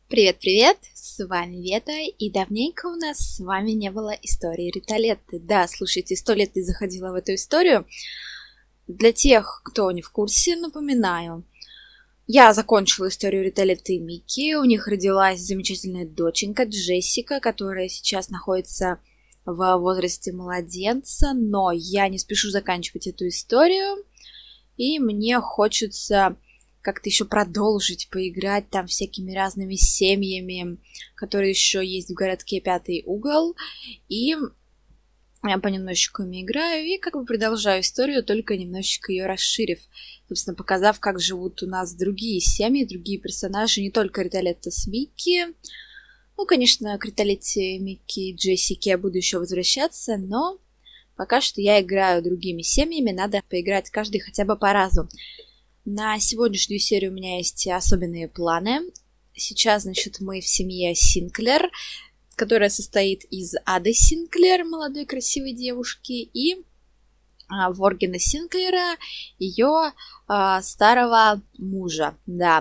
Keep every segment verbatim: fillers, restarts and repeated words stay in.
Привет-привет, с вами Вета, и давненько у нас с вами не было истории Риталетты. Да, слушайте, сто лет не заходила в эту историю. Для тех, кто не в курсе, напоминаю. Я закончила историю Риталетты и Микки, у них родилась замечательная доченька Джессика, которая сейчас находится в возрасте младенца, но я не спешу заканчивать эту историю, и мне хочется как-то еще продолжить поиграть там всякими разными семьями, которые еще есть в городке Пятый угол. И я понемножечку ими играю и как бы продолжаю историю, только немножечко ее расширив. Собственно, показав, как живут у нас другие семьи, другие персонажи, не только Риталетта с Микки. Ну, конечно, к Риталетте, Микки и Джессике я буду еще возвращаться, но пока что я играю другими семьями, надо поиграть каждый хотя бы по разу. На сегодняшнюю серию у меня есть особенные планы. Сейчас, значит, мы в семье Синклер, которая состоит из Ады Синклер, молодой красивой девушки, и а, Воргена Синклера, ее а, старого мужа. Да.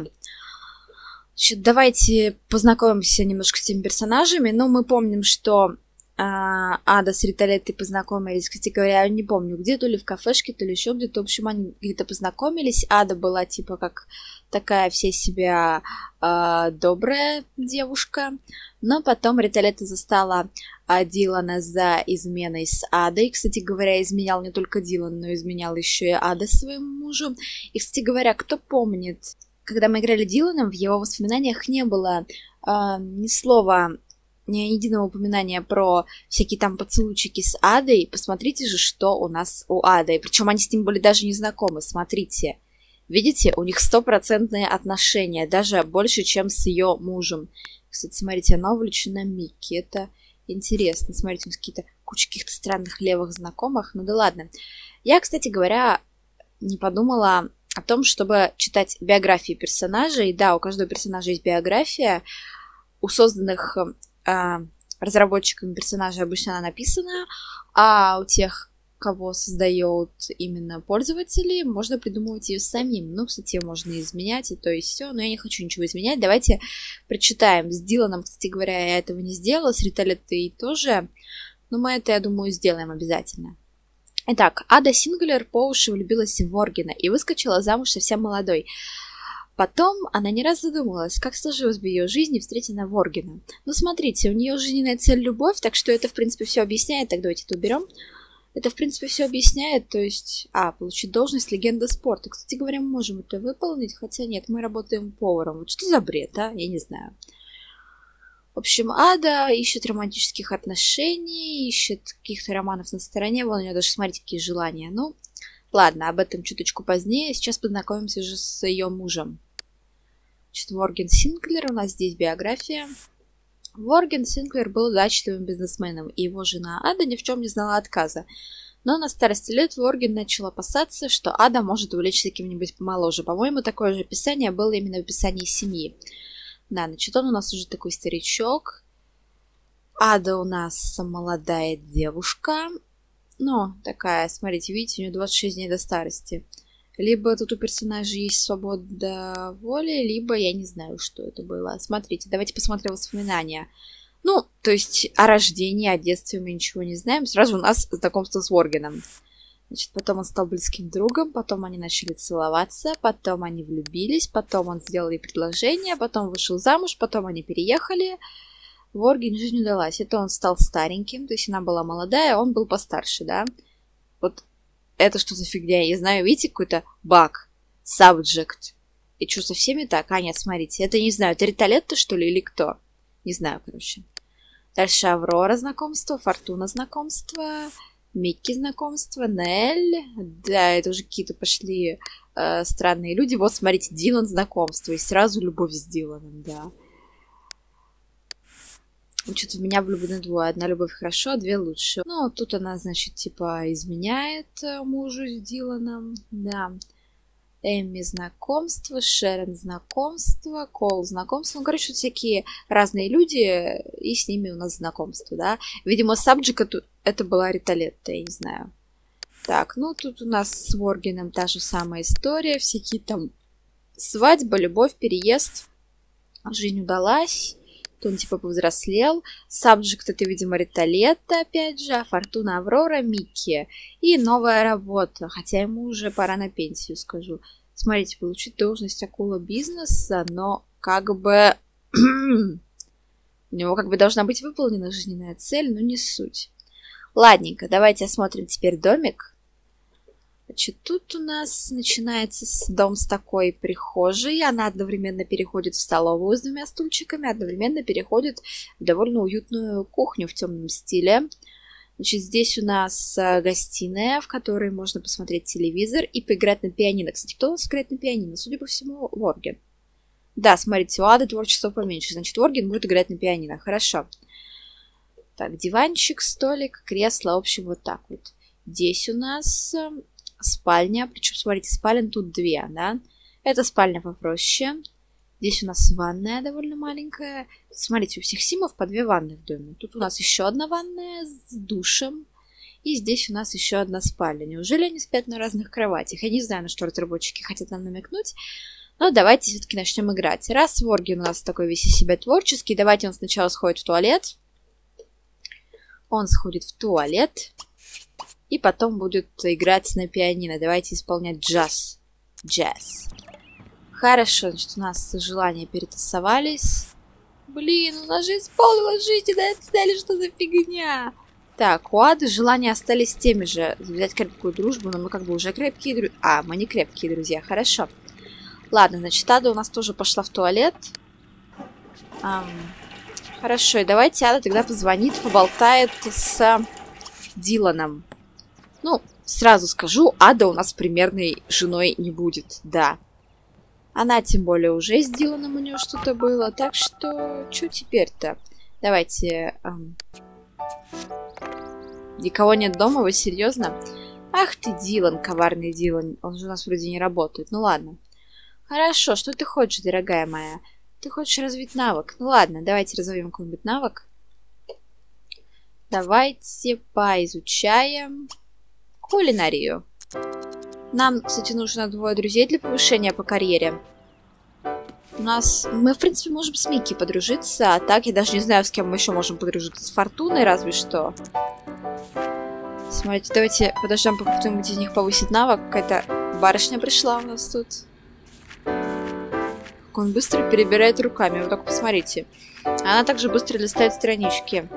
Значит, давайте познакомимся немножко с этими персонажами. Ну, мы помним, что а, Ада с Риталеттой познакомились, кстати говоря, я не помню, где, то ли в кафешке, то ли еще где-то. В общем, они где-то познакомились. Ада была типа как такая вся себя а, добрая девушка. Но потом Риталетта застала а, Дилана за изменой с Адой. Кстати говоря, изменял не только Дилан, но изменял еще и Ада своему мужу. И, кстати говоря, кто помнит, когда мы играли Диланом, в его воспоминаниях не было а, ни слова, ни единого упоминания про всякие там поцелуйчики с Адой. Посмотрите же, что у нас у Ады. Причем они с ним были даже не знакомы. Смотрите. Видите, у них стопроцентные отношения. Даже больше, чем с ее мужем. Кстати, смотрите, она увлечена Микки. Это интересно. Смотрите, у них какие-то куча каких-то странных левых знакомых. Ну да ладно. Я, кстати говоря, не подумала о том, чтобы читать биографии персонажей. Да, у каждого персонажа есть биография. У созданных разработчиками персонажей обычно она написана, а у тех, кого создают именно пользователи, можно придумывать ее самим. Ну, кстати, можно изменять и то и все, но я не хочу ничего изменять. Давайте прочитаем. С Диланом, кстати говоря, я этого не сделала, с Риталеттой тоже, но мы это, я думаю, сделаем обязательно. Итак, Ада Синклер по уши влюбилась в Воргена и выскочила замуж совсем молодой. Потом она не раз задумалась, как сложилось бы ее жизнь, встретив на Воргена. Ну, смотрите, у нее жизненная цель — любовь, так что это, в принципе, все объясняет. Так, давайте это уберем. Это, в принципе, все объясняет, то есть... А, получить должность легенда спорта. Кстати говоря, мы можем это выполнить, хотя нет, мы работаем поваром. Вот что за бред, а? Я не знаю. В общем, Ада ищет романтических отношений, ищет каких-то романов на стороне. Вон у нее даже, смотрите, какие желания. Ну, ладно, об этом чуточку позднее. Сейчас познакомимся же с ее мужем. Значит, Ворген Синклер, у нас здесь биография. Ворген Синклер был удачливым бизнесменом, и его жена Ада ни в чем не знала отказа. Но на старости лет Ворген начал опасаться, что Ада может увлечься кем-нибудь помоложе. По-моему, такое же описание было именно в описании семьи. Да, значит, он у нас уже такой старичок. Ада у нас молодая девушка. Ну, такая, смотрите, видите, у нее двадцать шесть дней до старости. Либо тут у персонажа есть свобода воли, либо я не знаю, что это было. Смотрите, давайте посмотрим воспоминания. Ну, то есть о рождении, о детстве мы ничего не знаем. Сразу у нас знакомство с Воргеном. Значит, потом он стал близким другом, потом они начали целоваться, потом они влюбились, потом он сделал ей предложение, потом вышел замуж, потом они переехали. Ворген жизнь удалась. Это он стал стареньким, то есть она была молодая, он был постарше, да. Вот. Это что за фигня? Я знаю, видите, какой-то баг. Subject. И что, со всеми так? А, нет, смотрите. Это, не знаю, это Риталетта, что ли, или кто? Не знаю, короче. Дальше Аврора знакомство, Фортуна знакомство, Микки знакомство, Нель. Да, это уже какие-то пошли э, странные люди. Вот, смотрите, Дилан знакомство. И сразу любовь с Диланом, да. Что-то в меня влюблены двое. Одна любовь хорошо, а две лучше. Ну, тут она, значит, типа изменяет мужу с Диланом. Да. Эмми знакомство, Шерон знакомство, Кол знакомство. Ну, короче, всякие разные люди, и с ними у нас знакомство, да. Видимо, сабджик это была Риталетта, я не знаю. Так, ну, тут у нас с Воргеном та же самая история. Всякие там свадьба, любовь, переезд. Жизнь удалась. Он типа повзрослел. Сабджект это, видимо, Риталетта, опять же. А Фортуна, Аврора, Микки. И новая работа. Хотя ему уже пора на пенсию, скажу. Смотрите, получить должность акула бизнеса, но как бы... У него как бы должна быть выполнена жизненная цель, но не суть. Ладненько, давайте осмотрим теперь домик. Значит, тут у нас начинается с дом с такой прихожей. Она одновременно переходит в столовую с двумя стульчиками, одновременно переходит в довольно уютную кухню в темном стиле. Значит, здесь у нас гостиная, в которой можно посмотреть телевизор и поиграть на пианино. Кстати, кто у нас играет на пианино? Судя по всему, Ворген. Да, смотрите, у Ады творчество поменьше. Значит, Ворген будет играть на пианино. Хорошо. Так, диванчик, столик, кресло. В общем, вот так вот. Здесь у нас... спальня, причем, смотрите, спален тут две, да? Это спальня попроще. Здесь у нас ванная довольно маленькая. Смотрите, у всех симов по две ванны в доме. Тут у нас еще одна ванная с душем. И здесь у нас еще одна спальня. Неужели они спят на разных кроватях? Я не знаю, на что разработчики хотят нам намекнуть. Но давайте все-таки начнем играть. Раз Ворген у нас такой весь из себя творческий, давайте он сначала сходит в туалет. Он сходит в туалет. И потом будет играть на пианино. Давайте исполнять джаз. Джаз. Хорошо, значит, у нас желания перетасовались. Блин, у нас же исполнилась жизненная цель, что за фигня? Так, у Ады желания остались теми же. Взять крепкую дружбу, но мы как бы уже крепкие друзья. А, мы не крепкие друзья, хорошо. Ладно, значит, Ада у нас тоже пошла в туалет. Ам, хорошо, и давайте Ада тогда позвонит, поболтает с Диланом. Ну, сразу скажу, Ада у нас примерной женой не будет, да. Она, тем более, уже с Диланом у нее что-то было, так что, что теперь-то? Давайте... Эм... Никого нет дома, вы серьезно? Ах ты, Дилан, коварный Дилан, он же у нас вроде не работает, ну ладно. Хорошо, что ты хочешь, дорогая моя? Ты хочешь развить навык? Ну ладно, давайте развьем какой-нибудь навык. Давайте поизучаем... кулинарию. Нам, кстати, нужно двое друзей для повышения по карьере. У нас... Мы, в принципе, можем с Микки подружиться, а так я даже не знаю, с кем мы еще можем подружиться. С Фортуной разве что. Смотрите, давайте подождем, пока кто-нибудь из них повысит навык. Какая-то барышня пришла у нас тут. Как он быстро перебирает руками. Вы только посмотрите. Она также быстро листает странички.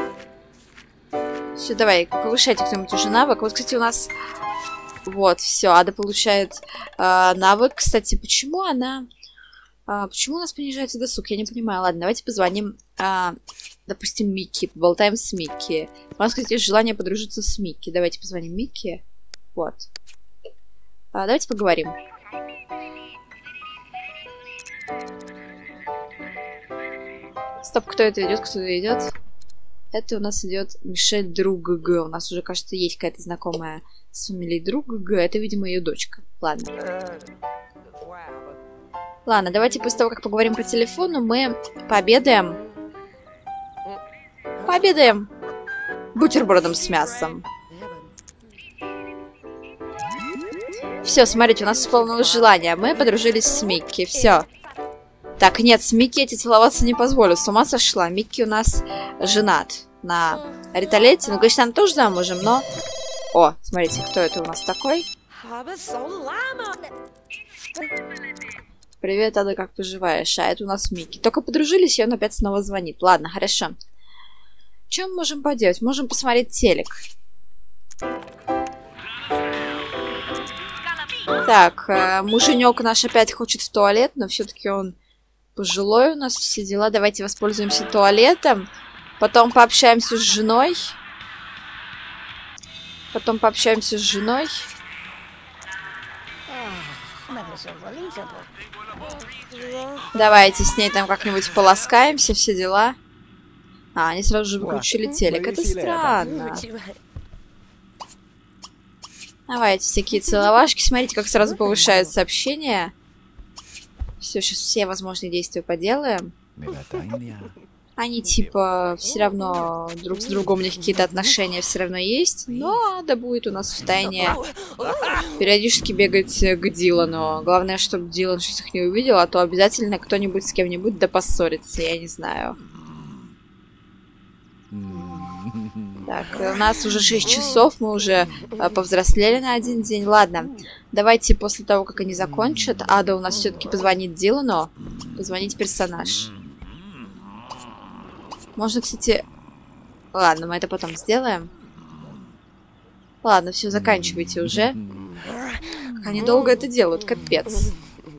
Все, давай, повышайте кто-нибудь уже навык. Вот, кстати, у нас... Вот, все, Ада получает э, навык. Кстати, почему она... Э, почему у нас понижается досуг? Я не понимаю. Ладно, давайте позвоним, э, допустим, Микки. Поболтаем с Микки. У нас, кстати, есть желание подружиться с Микки. Давайте позвоним Микки. Вот. Э, давайте поговорим. Стоп, кто это идет? Кто это идет? Это у нас идет Мишель Друг Г. У нас уже, кажется, есть какая-то знакомая с фамилией Друг Г. Это, видимо, ее дочка. Ладно. Ладно, давайте после того, как поговорим по телефону, мы пообедаем. Пообедаем бутербродом с мясом. Все, смотрите, у нас исполнилось желание. Мы подружились с Микки. Все. Так, нет, с Микки эти целоваться не позволю. С ума сошла. Микки у нас женат на Риталетте. Ну, конечно, она тоже замужем, но... О, смотрите, кто это у нас такой? Привет, Ада, как поживаешь? А это у нас Микки. Только подружились, и он опять снова звонит. Ладно, хорошо. Что мы можем поделать? Можем посмотреть телек. Так, муженек наш опять хочет в туалет, но все-таки он пожилой у нас, все дела. Давайте воспользуемся туалетом. Потом пообщаемся с женой. Потом пообщаемся с женой. Давайте с ней там как-нибудь поласкаемся, все дела. А, они сразу же выключили телек. Это странно. Давайте всякие целовашки. Смотрите, как сразу повышает сообщение. Все, сейчас все возможные действия поделаем. Они типа все равно друг с другом у них какие-то отношения все равно есть, но Ада будет у нас в тайне периодически бегать к Дилану. Главное, чтобы Дилан сейчас их не увидел, а то обязательно кто-нибудь с кем-нибудь да поссорится, я не знаю. Так, у нас уже шесть часов, мы уже а, повзрослели на один день. Ладно, давайте после того, как они закончат, Ада у нас все-таки позвонит Дилану. Позвонить персонаж. Можно, кстати... Ладно, мы это потом сделаем. Ладно, все, заканчивайте уже. Как они долго это делают, капец.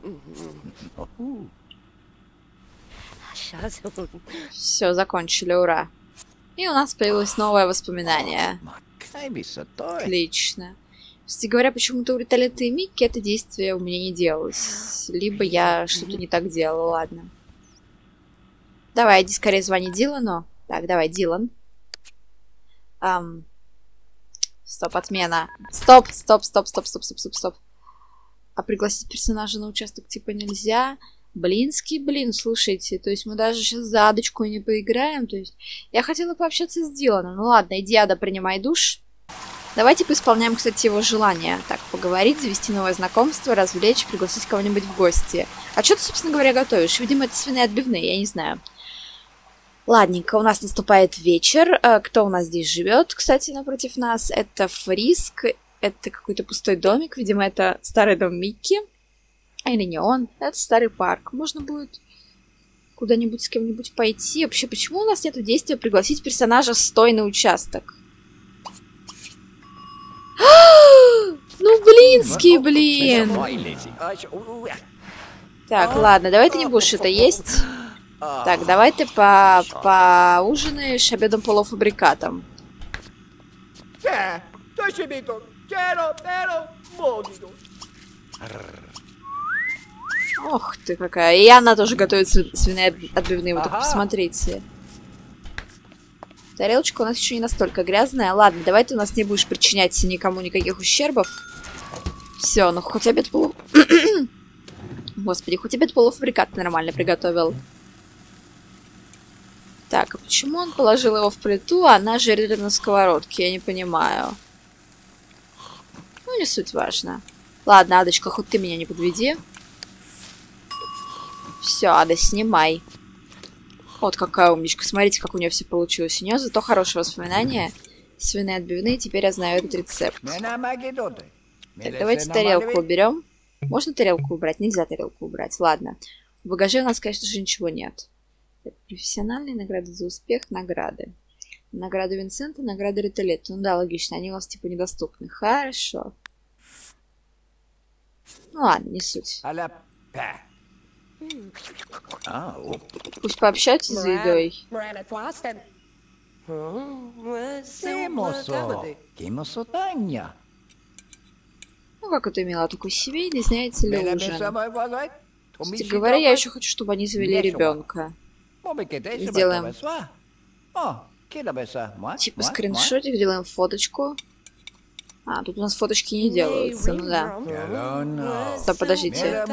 Все, закончили, ура. И у нас появилось новое воспоминание. Отлично. Кстати говоря, почему-то у Риталетты и Микки это действие у меня не делалось. Либо я что-то не так делала, ладно. Давай, иди скорее звони Дилану. Так, давай, Дилан. Ам... Стоп, отмена. Стоп, стоп, стоп, стоп, стоп, стоп, стоп, стоп. А пригласить персонажа на участок типа нельзя? Блинский, блин, слушайте. То есть мы даже сейчас за Адочку не поиграем. То есть я хотела пообщаться с Диланом. Ну ладно, иди, Ада, принимай душ. Давайте поисполняем, кстати, его желание. Так, поговорить, завести новое знакомство, развлечь, пригласить кого-нибудь в гости. А что ты, собственно говоря, готовишь? Видимо, это свиные отбивные, я не знаю. Ладненько, у нас наступает вечер. Кто у нас здесь живет, кстати, напротив нас? Это Фриск. Это какой-то пустой домик. Видимо, это старый дом Микки. Или не он. Это старый парк. Можно будет куда-нибудь с кем-нибудь пойти. Вообще, почему у нас нет действия пригласить персонажа стой на участок? Ну, блинский, блин. Так, ладно, давай ты не будешь это есть. Так, давай ты по поужинаешь обедом полуфабрикатом. Ох ты какая. И она тоже готовит свиные отбивные. Вы только посмотрите. Тарелочка у нас еще не настолько грязная. Ладно, давай ты у нас не будешь причинять никому никаких ущербов. Все, ну хоть обед полу... Господи, хоть обед полуфабрикат нормально приготовил. Так, а почему он положил его в плиту, а она жарит на сковородке? Я не понимаю. Ну, не суть важно. Ладно, Адочка, хоть ты меня не подведи. Все, Ада, снимай. Вот какая умничка. Смотрите, как у нее все получилось. У нее зато хорошее воспоминание. Свиные отбивные, теперь я знаю этот рецепт. Так, давайте тарелку уберем. Можно тарелку убрать? Нельзя тарелку убрать. Ладно. В багаже у нас, конечно же, ничего нет. Так, профессиональные награды за успех, награды. Награда Винсента, награда Риталетты. Ну да, логично, они у вас типа недоступны. Хорошо. Ну ладно, не суть. Пусть пообщаются за едой. Ну, как это мило, такой семейный, знаете ли, ужин. Кстати говоря, я еще хочу, чтобы они завели ребенка. Сделаем типа скриншотик, делаем фоточку. А, тут у нас фоточки не делаются, ну да. Стоп, подождите.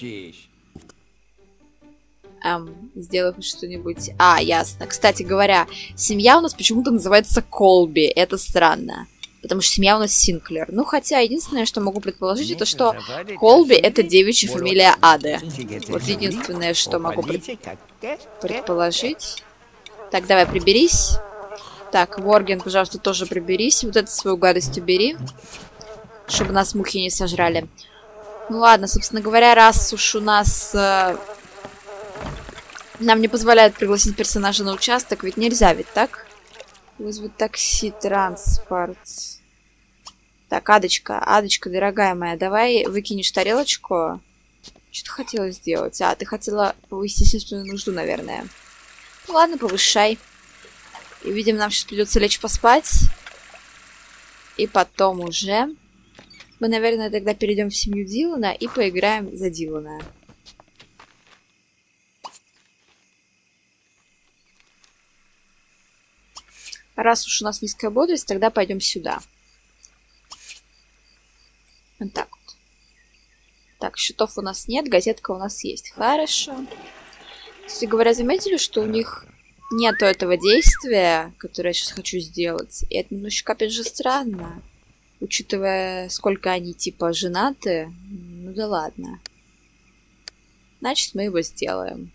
Эм, сделаю хоть что-нибудь. А, ясно. Кстати говоря, семья у нас почему-то называется Колби. Это странно. Потому что семья у нас Синклер. Ну, хотя, единственное, что могу предположить, это что Колби — это девичья фамилия Ады. Вот единственное, что могу пред... предположить. Так, давай, приберись. Так, Ворген, пожалуйста, тоже приберись. Вот эту свою гадость убери. Чтобы нас мухи не сожрали. Ну ладно, собственно говоря, раз уж у нас... Э... Нам не позволяют пригласить персонажа на участок, ведь нельзя, ведь так? Вызвать такси, транспорт. Так, Адочка, Адочка, дорогая моя, давай выкинешь тарелочку. Что ты хотела сделать? А, ты хотела повысить естественную нужду, наверное. Ну ладно, повышай. И, видимо, нам сейчас придется лечь поспать. И потом уже мы, наверное, тогда перейдем в семью Дилана и поиграем за Дилана. Раз уж у нас низкая бодрость, тогда пойдем сюда. Вот так вот. Так, счетов у нас нет, газетка у нас есть. Хорошо. Кстати говоря, заметили, что у них нету этого действия, которое я сейчас хочу сделать. И это немножечко, опять же, странно. Учитывая, сколько они, типа, женаты. Ну да ладно. Значит, мы его сделаем.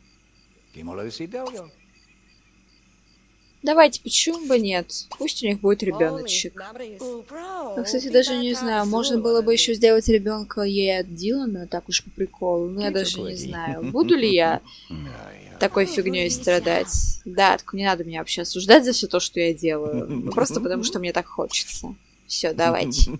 Давайте, почему бы нет? Пусть у них будет ребеночек. Ну, кстати, даже не знаю, можно было бы еще сделать ребенка ей от Дилана, так уж по приколу. Но я даже не знаю, буду ли я такой фигней страдать. Да, так не надо меня вообще осуждать за все то, что я делаю. Ну, просто потому, что мне так хочется. Все, давайте.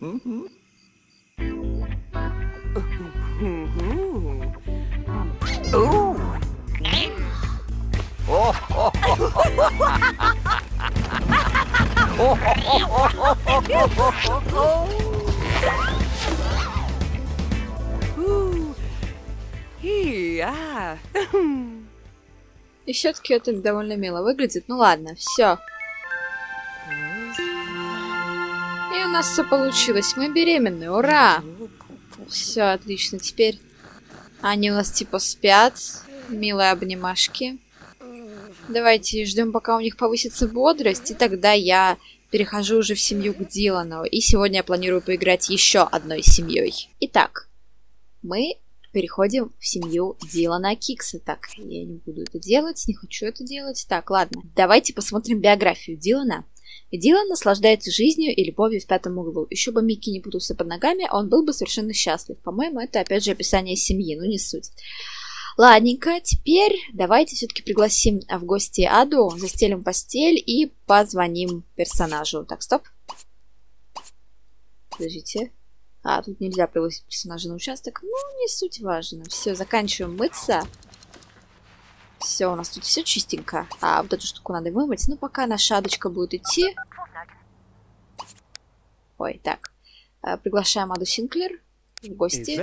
И все-таки это довольно мило выглядит. Ну ладно, все. И у нас все получилось. Мы беременны, ура! Все отлично. Теперь они у нас типа спят. Милые обнимашки. Давайте ждем, пока у них повысится бодрость, и тогда я перехожу уже в семью к Дилану. И сегодня я планирую поиграть еще одной семьей. Итак, мы переходим в семью Дилана Кикса. Так, я не буду это делать, не хочу это делать. Так, ладно, давайте посмотрим биографию Дилана. Дилан наслаждается жизнью и любовью в пятом углу. Еще бы Микки не путался под ногами, он был бы совершенно счастлив. По-моему, это опять же описание семьи, ну не суть. Ладненько, теперь давайте все-таки пригласим в гости Аду, застелим постель и позвоним персонажу. Так, стоп. Подождите. А, тут нельзя пригласить персонажа на участок. Ну, не суть важно. Все, заканчиваем мыться. Все, у нас тут все чистенько. А вот эту штуку надо вымыть. Ну, пока наша Адочка будет идти. Ой, так. Приглашаем Аду Синклер в гости.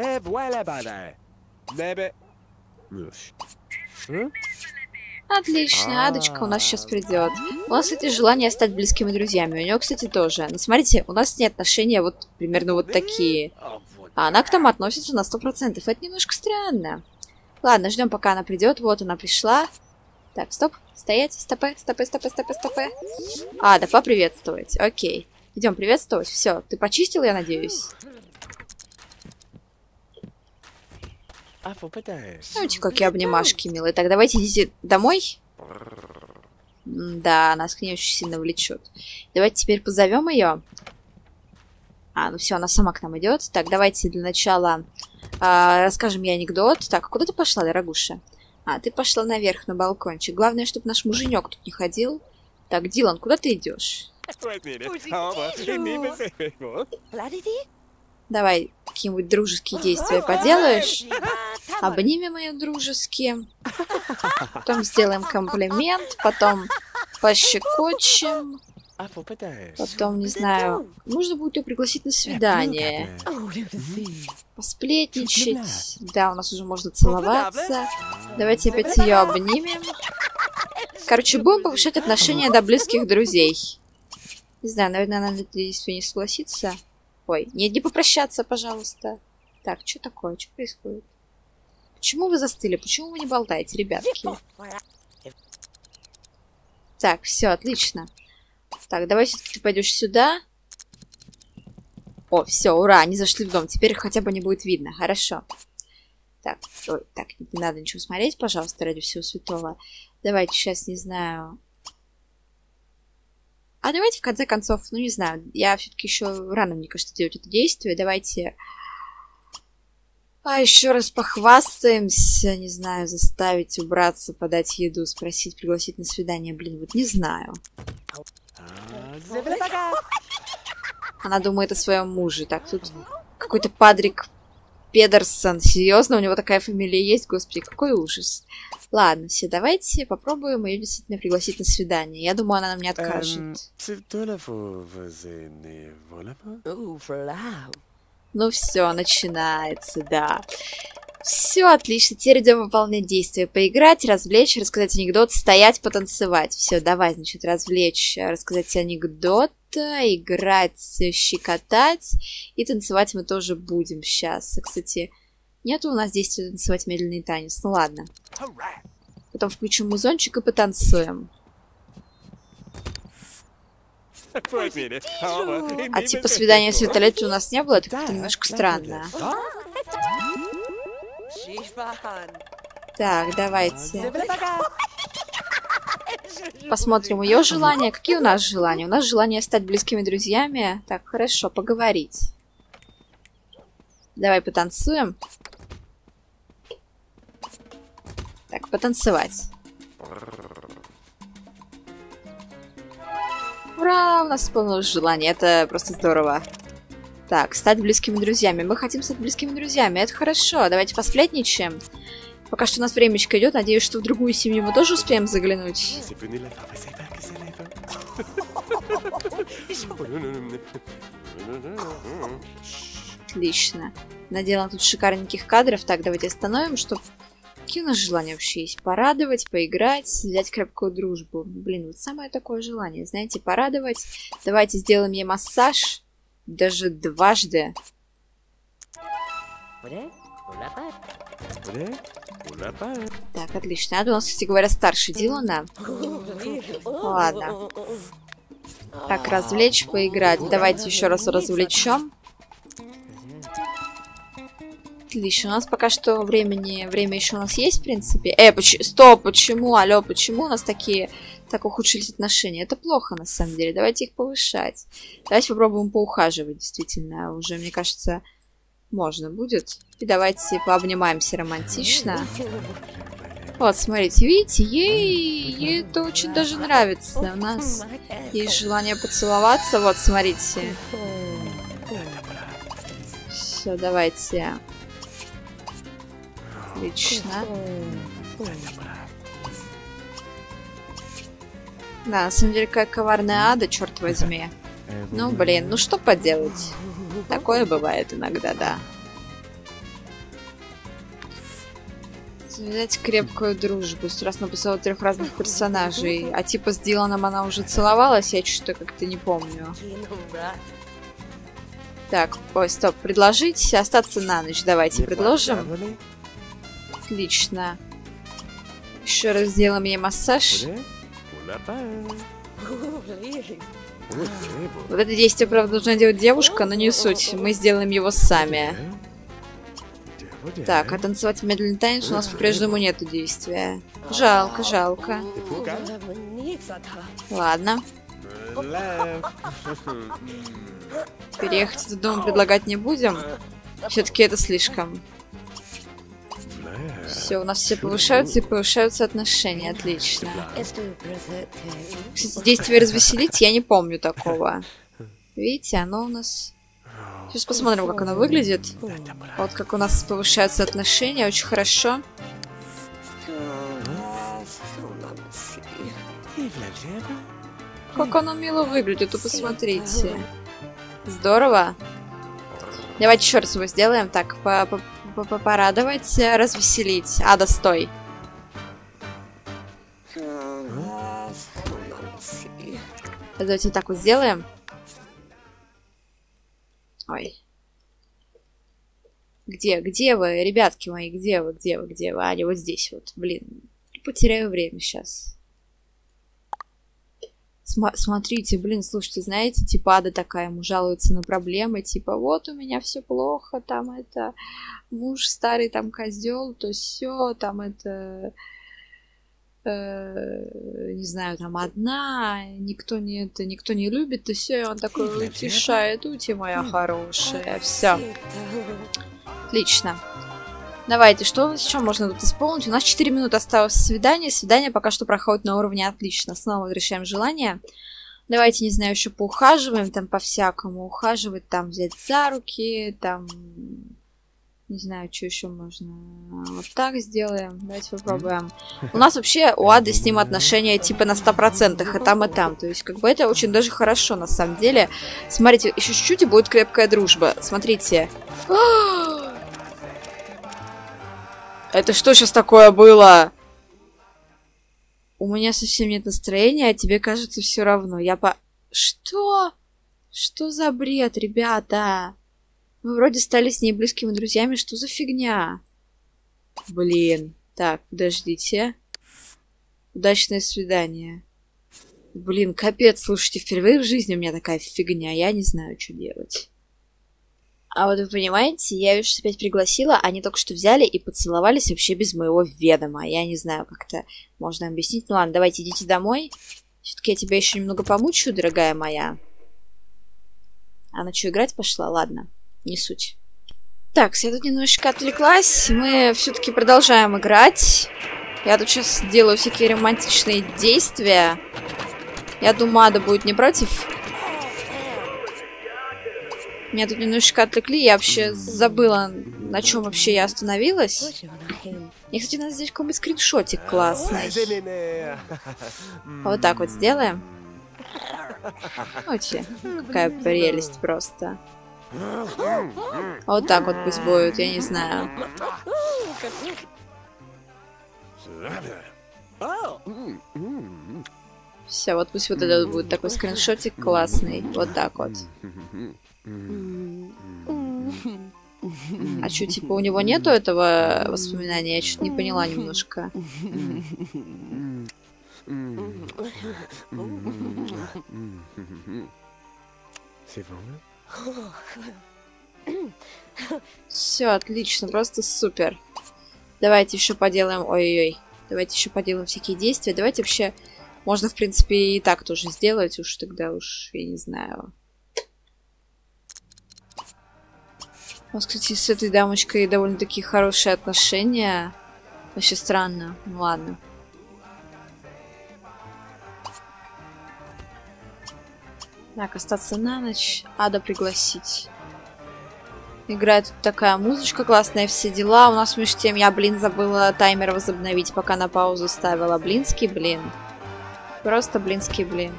Отлично, Адочка у нас сейчас придет. У нас, кстати, желание стать близкими друзьями. У нее, кстати, тоже. Но смотрите, у нас с ней отношения вот примерно вот такие. А она к нам относится на сто процентов. Это немножко странно. Ладно, ждем, пока она придет. Вот она пришла. Так, стоп, стоять, стопэ, стопэ, стопэ, стопэ, стопэ. А, да поприветствовать. Окей. Идем приветствовать. Все, ты почистил, я надеюсь? Знаете, какие обнимашки милые. Так, давайте идите домой. Да, нас к ней очень сильно влечет. Давайте теперь позовем ее. А, ну все, она сама к нам идет. Так, давайте для начала а, расскажем ей анекдот. Так, куда ты пошла, дорогуша? А, ты пошла наверх на балкончик. Главное, чтобы наш муженек тут не ходил. Так, Дилан, куда ты идешь? Давай какие-нибудь дружеские действия поделаешь. Обнимем ее дружески. Потом сделаем комплимент. Потом пощекочем. Потом, не знаю, нужно будет ее пригласить на свидание. Посплетничать. Да, у нас уже можно целоваться. Давайте опять ее обнимем. Короче, будем повышать отношения до близких друзей. Не знаю, наверное, она на это действие не согласится. Ой, нет, не попрощаться, пожалуйста. Так, что такое? Что происходит? Почему вы застыли? Почему вы не болтаете, ребятки? Так, все, отлично. Так, давай все-таки ты пойдешь сюда. О, все, ура, они зашли в дом. Теперь хотя бы не будет видно. Хорошо. Так, ой, так, не, не надо ничего смотреть, пожалуйста, ради всего святого. Давайте сейчас, не знаю... А давайте, в конце концов, ну, не знаю, я все-таки еще рано, мне кажется, делать это действие. Давайте... А еще раз похвастаемся, не знаю, заставить убраться, подать еду, спросить, пригласить на свидание. Блин, вот не знаю. Она думает о своем муже. Так, тут какой-то Патрик Педерсон. Серьезно, у него такая фамилия есть? Господи, какой ужас. Ладно, все, давайте попробуем ее действительно пригласить на свидание. Я думаю, она нам не откажет. Ну все, начинается, да. Все отлично, теперь идем выполнять действия. Поиграть, развлечь, рассказать анекдот, стоять, потанцевать. Все, давай, значит, развлечь, рассказать анекдот, играть, щекотать. И танцевать мы тоже будем сейчас. Кстати, нету у нас действия танцевать медленный танец. Ну ладно. Потом включим музончик и потанцуем. А типа свидания с Виталеттой у нас не было? Это как-то немножко странно. Так, давайте. Посмотрим ее желания. Какие у нас желания? У нас желание стать близкими друзьями. Так, хорошо, поговорить. Давай потанцуем. Так, потанцевать. Ура, у нас исполнилось желание. Это просто здорово. Так, стать близкими друзьями. Мы хотим стать близкими друзьями. Это хорошо. Давайте посплетничаем. Пока что у нас времечко идет. Надеюсь, что в другую семью мы тоже успеем заглянуть. Отлично. Наделано тут шикарненьких кадров. Так, давайте остановим, чтобы... Какие у нас желания вообще есть? Порадовать, поиграть, взять крепкую дружбу. Блин, вот самое такое желание, знаете, порадовать. Давайте сделаем ей массаж. Даже дважды. Так, отлично. Это у нас, кстати говоря, старше Дилана. Ладно. Так, развлечь, поиграть. Давайте еще раз развлечем. Отлично, у нас пока что времени, время еще у нас есть, в принципе. Э, поч стоп, почему, алло, почему у нас такие, так ухудшились отношения? Это плохо, на самом деле, давайте их повышать. Давайте попробуем поухаживать, действительно, уже, мне кажется, можно будет. И давайте пообнимаемся романтично. Вот, смотрите, видите, ей, ей это очень даже нравится. У нас есть желание поцеловаться, вот, смотрите. Все, давайте... Отлично. Да, на самом деле, какая коварная ада, черт возьми. Ну, блин, ну что поделать? Такое бывает иногда, да. Завязать крепкую дружбу. Страстно написала трех разных персонажей. А типа с Диланом она уже целовалась, я что-то как-то не помню. Так, ой, стоп. Предложить остаться на ночь. Давайте предложим. Отлично. Еще раз сделаем ей массаж. Вот это действие, правда, должна делать девушка, но не суть. Мы сделаем его сами. Так, а танцевать медленный танец у нас по-прежнему нету действия. Жалко, жалко. Ладно. Переехать в дом предлагать не будем. Все-таки это слишком. Все, у нас все повышаются и повышаются отношения. Отлично. Кстати, действие развеселить я не помню такого. Видите, оно у нас... Сейчас посмотрим, как оно выглядит. Вот как у нас повышаются отношения. Очень хорошо. Как оно мило выглядит, вы посмотрите. Здорово. Давайте еще раз его сделаем. Так, по -по порадовать, развеселить. Ада, стой. Давайте вот так вот сделаем. Ой. Где, где вы, ребятки мои, где вы, где вы, где вы? А, они вот здесь вот, блин. Потеряю время сейчас. См смотрите, блин, слушайте, знаете, типа Ада такая, ему жалуется на проблемы, типа, вот у меня все плохо, там это, муж старый там козел, то все, там это, э, не знаю, там одна, никто не это, никто не любит, то все, и он такой утешает, ути моя хорошая, все. Отлично. Давайте, что у нас еще можно тут исполнить? У нас четыре минуты осталось свидание. Свидание пока что проходит на уровне отлично. Снова возвращаем желание. Давайте, не знаю, еще поухаживаем там по-всякому. Ухаживать, там взять за руки, там... Не знаю, что еще можно. Вот так сделаем. Давайте попробуем. У нас вообще у Ады с ним отношения типа на сто процентов и там, и там. То есть, как бы это очень даже хорошо на самом деле. Смотрите, еще чуть-чуть и будет крепкая дружба. Смотрите. Это что сейчас такое было? У меня совсем нет настроения, а тебе кажется все равно. Я по... Что? Что за бред, ребята? Мы вроде стали с ней близкими друзьями. Что за фигня? Блин. Так, подождите. Удачное свидание. Блин, капец, слушайте, впервые в жизни у меня такая фигня, я не знаю, что делать. А вот вы понимаете, я ее сейчас опять пригласила, они только что взяли и поцеловались вообще без моего ведома. Я не знаю, как-то можно объяснить. Ну ладно, давайте идите домой. Все-таки я тебя еще немного помучаю, дорогая моя. Она что, играть пошла? Ладно, не суть. Так, я тут немножечко отвлеклась. Мы все-таки продолжаем играть. Я тут сейчас делаю всякие романтичные действия. Я думаю, Ада будет не против. Меня тут немножечко отвлекли, я вообще забыла, на чем вообще я остановилась. Мне, кстати, надо здесь какой-нибудь скриншотик классный. Вот так вот сделаем. Ути, какая прелесть просто. Вот так вот пусть будет, я не знаю. Все, вот пусть вот этот будет такой скриншотик классный. Вот так вот. А что, типа, у него нету этого воспоминания? Я что-то не поняла немножко. Все, отлично, просто супер. Давайте еще поделаем... Ой-ой-ой. Давайте еще поделаем всякие действия. Давайте вообще... Можно, в принципе, и так тоже сделать. Уж тогда уж, я не знаю... У нас, кстати, с этой дамочкой довольно-таки хорошие отношения. Вообще странно. Ну ладно. Так, остаться на ночь. Ада пригласить. Играет тут такая музычка классная, все дела. У нас между тем я, блин, забыла таймер возобновить, пока на паузу ставила. Блинский, блин. Просто блинский, блин.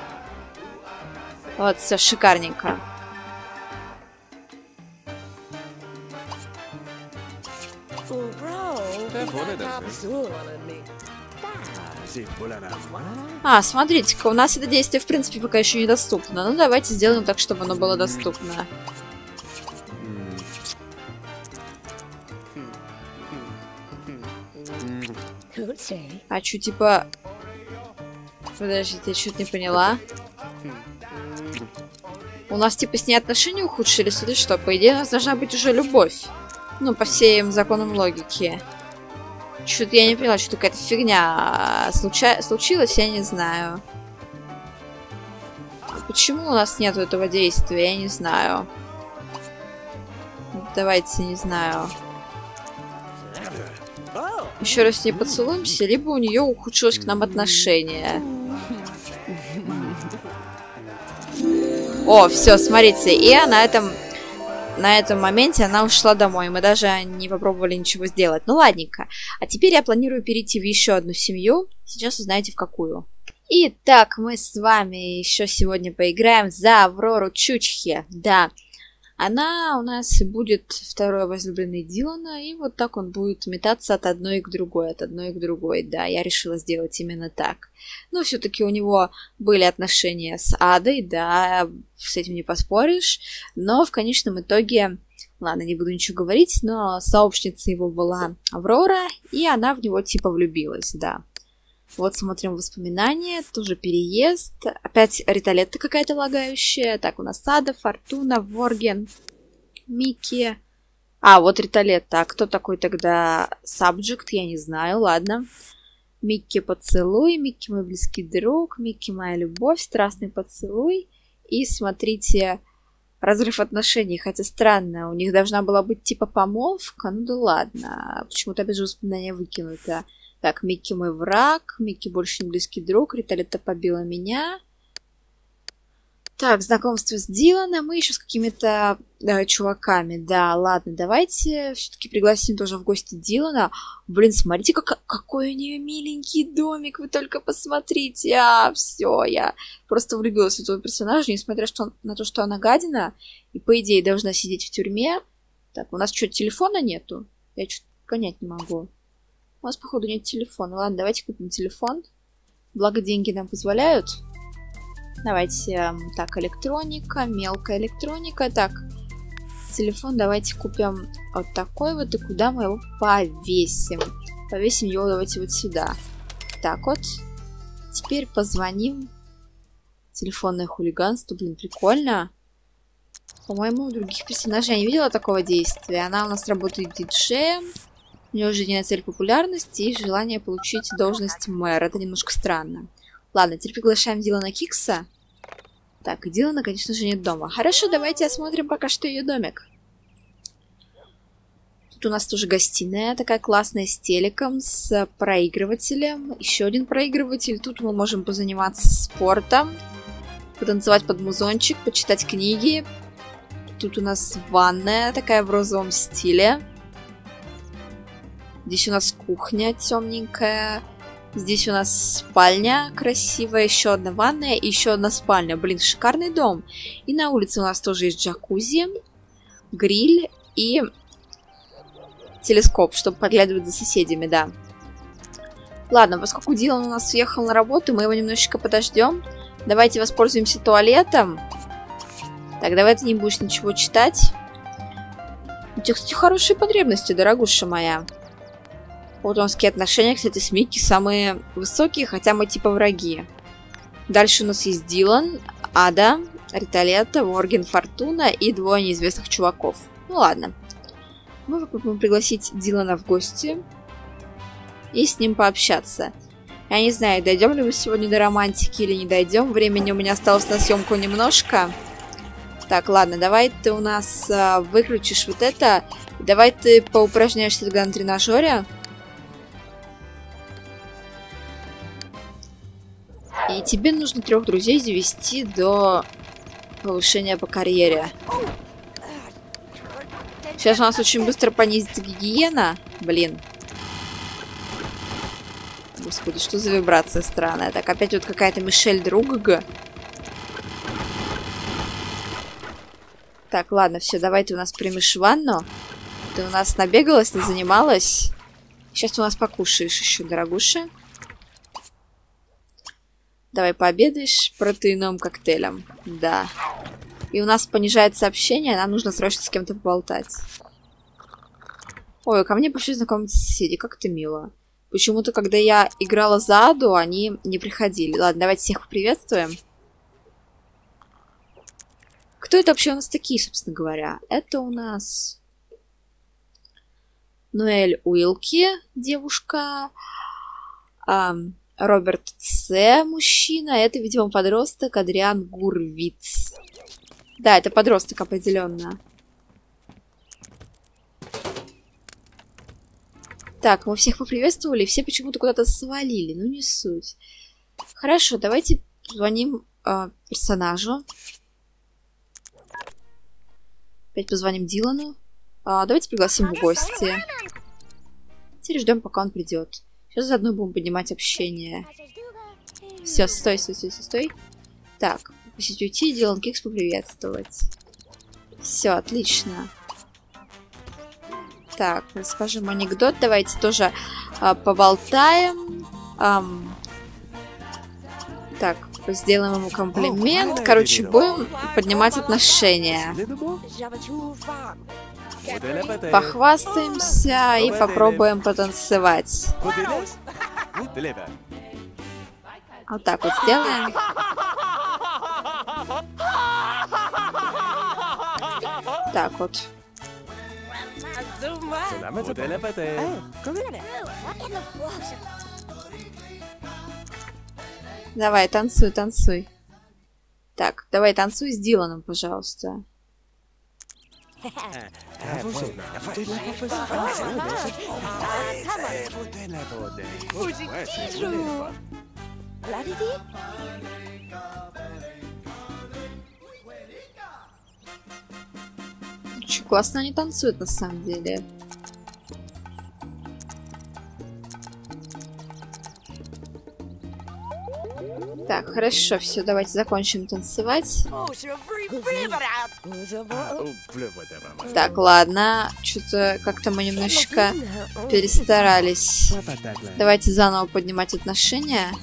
Вот, все шикарненько. А, смотрите-ка, у нас это действие, в принципе, пока еще недоступно. Ну, давайте сделаем так, чтобы оно было доступно. А чё, типа... Подождите, я что-то не поняла. У нас, типа, с ней отношения ухудшились или что? По идее, у нас должна быть уже любовь. Ну, по всем законам логики. Что-то я не поняла, что какая-то фигня случа... случилась, я не знаю. Почему у нас нету этого действия, я не знаю. Давайте, не знаю. Еще раз с ней поцелуемся, либо у нее ухудшилось к нам отношение. О, все, смотрите, и на этом, на этом моменте она ушла домой. Мы даже не попробовали ничего сделать. Ну, ладненько. А теперь я планирую перейти в еще одну семью. Сейчас узнаете, в какую. Итак, мы с вами еще сегодня поиграем за Аврору Чучхе. Да, она у нас будет второй возлюбленной Дилана, и вот так он будет метаться от одной к другой, от одной к другой. Да, я решила сделать именно так. Но все-таки у него были отношения с Адой, да, с этим не поспоришь. Но в конечном итоге, ладно, не буду ничего говорить, но сообщницей его была Аврора, и она в него типа влюбилась, да. Вот смотрим воспоминания, тоже переезд. Опять Риталетта какая-то лагающая. Так, у нас Ада, Фортуна, Ворген, Микки. А, вот Риталетта. А кто такой тогда Subject? Я не знаю, ладно. Микки поцелуй, Микки мой близкий друг, Микки моя любовь, страстный поцелуй. И смотрите, разрыв отношений. Хотя странно, у них должна была быть типа помолвка. Ну да ладно, почему-то опять же воспоминания выкинуто. Так, Микки мой враг, Микки больше не близкий друг, Риталетта побила меня. Так, знакомство с Диланом и еще с какими-то э, чуваками. Да, ладно, давайте все-таки пригласим тоже в гости Дилана. Блин, смотрите, как, какой у нее миленький домик, вы только посмотрите. А, все, я просто влюбилась в этого персонажа, несмотря что, на то, что она гадина, и по идее должна сидеть в тюрьме. Так, у нас что, телефона нету? Я что-то понять не могу. У нас, походу, нет телефона. Ладно, давайте купим телефон. Благо, деньги нам позволяют. Давайте, так, электроника, мелкая электроника. Так, телефон давайте купим вот такой вот. И куда мы его повесим? Повесим его давайте вот сюда. Так вот. Теперь позвоним Телефонное хулиганство, блин, прикольно. По-моему, у других персонажей я не видела такого действия. Она у нас работает диджеем. У нее жизненная цель популярности и желание получить должность мэра. Это немножко странно. Ладно, теперь приглашаем Дилана Кикса. Так, и Дилана, конечно же, нет дома. Хорошо, давайте осмотрим пока что ее домик. Тут у нас тоже гостиная, такая классная, с телеком, с проигрывателем. Еще один проигрыватель. Тут мы можем позаниматься спортом, потанцевать под музончик, почитать книги. Тут у нас ванная, такая в розовом стиле. Здесь у нас кухня темненькая. Здесь у нас спальня красивая, еще одна ванная и еще одна спальня. Блин, шикарный дом. И на улице у нас тоже есть джакузи, гриль и телескоп, чтобы подглядывать за соседями, да. Ладно, поскольку Дилан у нас уехал на работу, мы его немножечко подождем. Давайте воспользуемся туалетом. Так, давай ты не будешь ничего читать. У тебя, кстати, хорошие потребности, дорогуша моя. Вот у нас какие отношения, кстати, с Микки самые высокие, хотя мы типа враги. Дальше у нас есть Дилан, Ада, Риталета, Ворген, Фортуна и двое неизвестных чуваков. Ну ладно. Мы попробуем пригласить Дилана в гости и с ним пообщаться. Я не знаю, дойдем ли мы сегодня до романтики или не дойдем. Времени у меня осталось на съемку немножко. Так, ладно, давай ты у нас а, выключишь вот это. Давай ты поупражняешься тогда на тренажере. И тебе нужно трех друзей завести до повышения по карьере. Сейчас у нас очень быстро понизится гигиена. Блин. Господи, что за вибрация странная. Так, опять вот какая-то Мишель Друга. Так, ладно, все, давай ты у нас примешь ванну. Ты у нас набегалась, не занималась. Сейчас ты у нас покушаешь еще, дорогуша. Давай пообедаешь протеиновым коктейлем. Да. И у нас понижается общение, нам нужно срочно с кем-то поболтать. Ой, ко мне пошли знакомиться соседи, как это мило. Почему-то, когда я играла за Аду, они не приходили. Ладно, давайте всех поприветствуем. Кто это вообще у нас такие, собственно говоря? Это у нас Ноэль Уилки, девушка. Ам, Роберт Ц, мужчина. Это, видимо, подросток Адриан Гурвиц. Да, это подросток определенно. Так, мы всех поприветствовали, все почему-то куда-то свалили. Ну, не суть. Хорошо, давайте позвоним э, персонажу. Опять позвоним Дилану. А, давайте пригласим в гости. Теперь ждем, пока он придет. Сейчас заодно будем поднимать общение. Все, стой, стой, стой, стой, стой. Так, попросить уйти, Дилан Кикс поприветствовать. Все, отлично. Так, расскажем анекдот. Давайте тоже а, поболтаем. Ам... Так, сделаем ему комплимент. Короче, будем поднимать отношения. Похвастаемся и попробуем потанцевать. Вот так вот сделаем. Так вот. Давай, танцуй, танцуй. Так, давай танцуй с Диланом, пожалуйста. Очень классно они танцуют на самом деле. Так, хорошо, все, давайте закончим танцевать. Так, ладно, что-то как-то мы немножечко перестарались. Давайте заново поднимать отношения.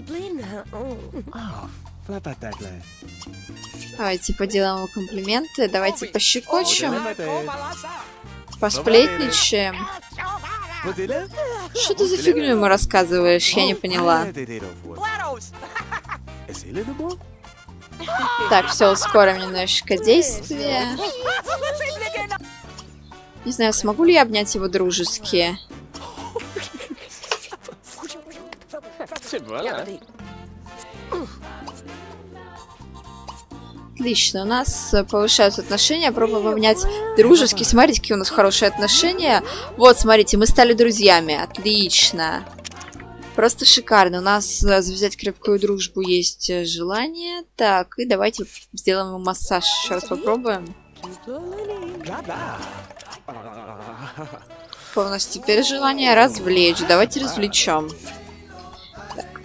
Давайте поделаем ему комплименты, давайте пощекочем, посплетничаем. Что ты за фигню ему рассказываешь? Я не поняла. Так, все, ускорим немножечко действие. Не знаю, смогу ли я обнять его дружески. Отлично, у нас повышаются отношения. Пробуем обнять дружески. Смотрите, какие у нас хорошие отношения. Вот, смотрите, мы стали друзьями. Отлично. Просто шикарно. У нас завязать крепкую дружбу есть желание. Так, и давайте сделаем ему массаж. Еще раз попробуем. Какое у нас теперь желание? Развлечь. Давайте развлечем. Так.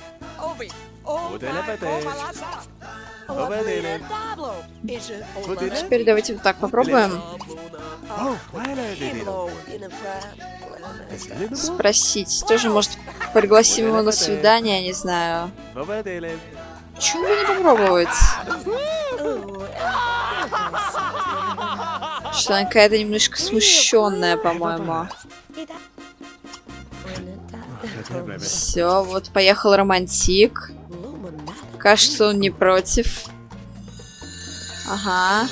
Теперь давайте вот так попробуем. Спросить. Тоже, может, пригласим его на свидание, не знаю. Почему бы не попробовать? Что она какая-то немножко смущенная, по-моему. Все, вот поехал романтик. Кажется, он не против. Ага.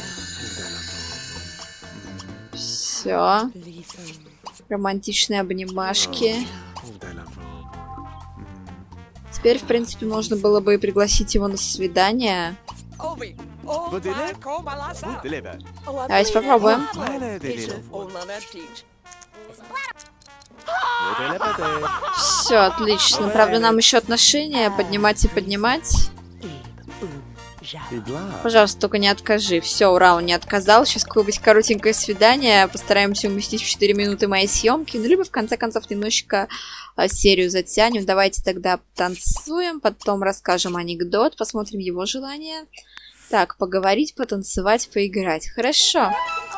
Все. Романтичные обнимашки. Теперь, в принципе, можно было бы и пригласить его на свидание. Давайте попробуем. Все, отлично. Правда, нам еще отношения поднимать и поднимать. Пожалуйста, только не откажи. Все, ура, он не отказал. Сейчас какое-нибудь коротенькое свидание. Постараемся уместить в четыре минуты моей съемки. Ну, либо, в конце концов, немножечко а, серию затянем. Давайте тогда танцуем, потом расскажем анекдот, посмотрим его желание. Так, поговорить, потанцевать, поиграть. Хорошо.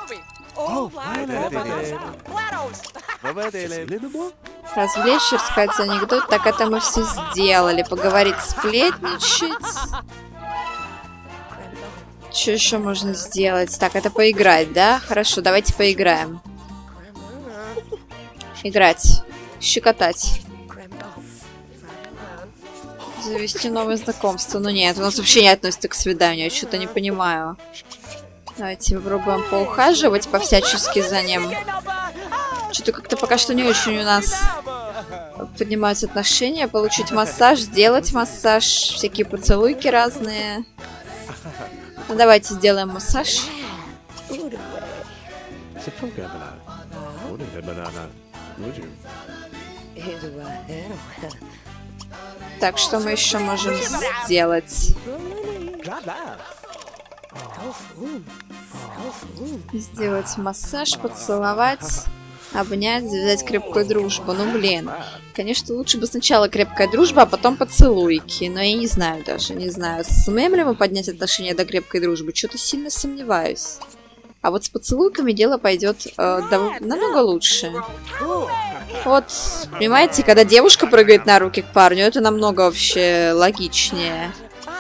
Развлечь, рассказать анекдот. Так, это мы все сделали. Поговорить, сплетничать. Что еще можно сделать? Так, это поиграть, да? Хорошо, давайте поиграем. Играть. Щекотать. Завести новое знакомство. Ну нет, у нас вообще не относится к свиданию. Я что-то не понимаю. Давайте попробуем поухаживать по-всячески за ним. Что-то как-то пока что не очень у нас поднимаются отношения. Получить массаж, сделать массаж. Всякие поцелуйки разные. Ну, давайте сделаем массаж. Так, что мы еще можем сделать? Сделать массаж, поцеловать, обнять, завязать крепкую дружбу. Ну, блин. Конечно, лучше бы сначала крепкая дружба, а потом поцелуйки. Но я не знаю даже, не знаю. Сумеем ли мы поднять отношения до крепкой дружбы? Что-то сильно сомневаюсь. А вот с поцелуйками дело пойдет э, намного лучше. Вот, понимаете, когда девушка прыгает на руки к парню, это намного вообще логичнее.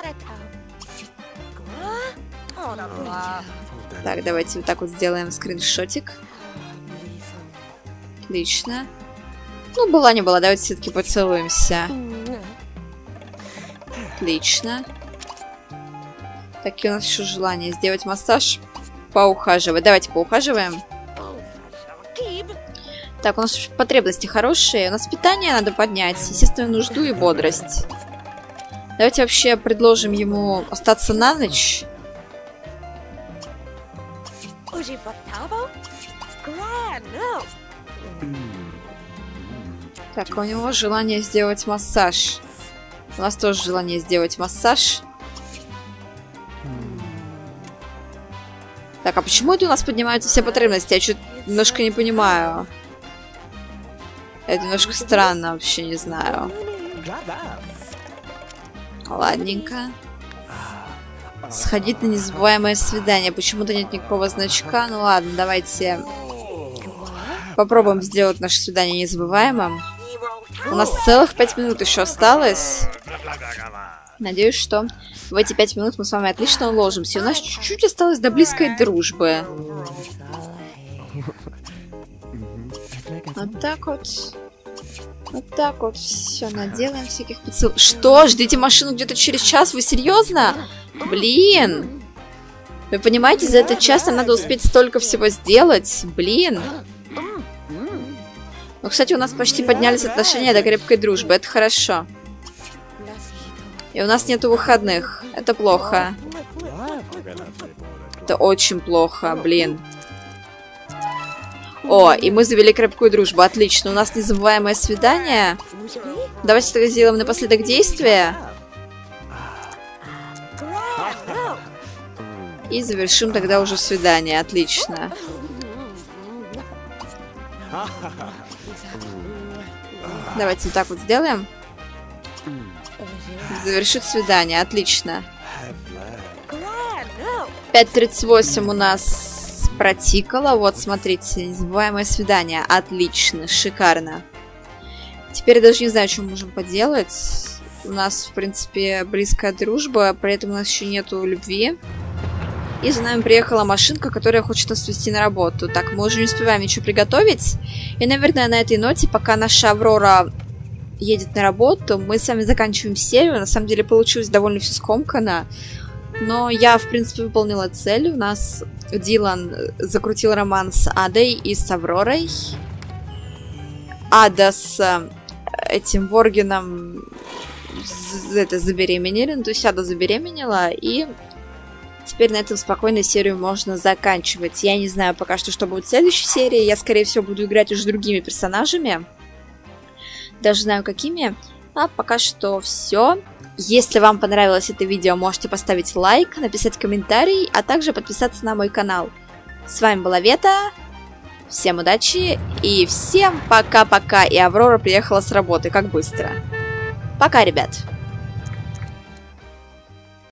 Так, давайте вот так вот сделаем скриншотик. Отлично. Ну, была не была, давайте все-таки поцелуемся. Отлично. Такие у нас еще желания. Сделать массаж, поухаживать. Давайте поухаживаем. Так, у нас потребности хорошие. У нас питание надо поднять. Естественную нужду и бодрость. Давайте вообще предложим ему остаться на ночь. Так, у него желание сделать массаж. У нас тоже желание сделать массаж. Так, а почему это у нас поднимаются все потребности? Я что-то немножко не понимаю. Это немножко странно, вообще не знаю. Ладненько. Сходить на незабываемое свидание. Почему-то нет никакого значка. Ну ладно, давайте попробуем сделать наше свидание незабываемым. У нас целых пять минут еще осталось. Надеюсь, что в эти пять минут мы с вами отлично уложимся. У нас чуть-чуть осталось до близкой дружбы. Вот так вот. Вот так вот. Все, наделаем всяких поцелуев. Что? Ждите машину где-то через час? Вы серьезно? Блин! Вы понимаете, за этот час нам надо успеть столько всего сделать. Блин! Ну, кстати, у нас почти поднялись отношения до крепкой дружбы. Это хорошо. И у нас нету выходных. Это плохо. Это очень плохо, блин. О, и мы завели крепкую дружбу. Отлично. У нас незабываемое свидание. Давайте тогда сделаем напоследок действия. И завершим тогда уже свидание. Отлично. Давайте вот так вот сделаем. Завершить свидание. Отлично. пять тридцать восемь у нас протикало. Вот, смотрите. Незабываемое свидание. Отлично. Шикарно. Теперь я даже не знаю, что мы можем поделать. У нас, в принципе, близкая дружба. При этом у нас еще нету любви. И за нами приехала машинка, которая хочет нас везти на работу. Так, мы уже не успеваем ничего приготовить. И, наверное, на этой ноте, пока наша Аврора едет на работу, мы с вами заканчиваем серию. На самом деле получилось довольно все скомканно. Но я, в принципе, выполнила цель. У нас Дилан закрутил роман с Адой и с Авророй. Ада с этим Воргеном это, забеременели. Ну, то есть Ада забеременела, и теперь на этом спокойно серию можно заканчивать. Я не знаю пока что, что будет в следующей серии. Я, скорее всего, буду играть уже с другими персонажами. Даже знаю, какими. А пока что все. Если вам понравилось это видео, можете поставить лайк, написать комментарий, а также подписаться на мой канал. С вами была Вета. Всем удачи и всем пока-пока. И Аврора приехала с работы. Как быстро. Пока, ребят.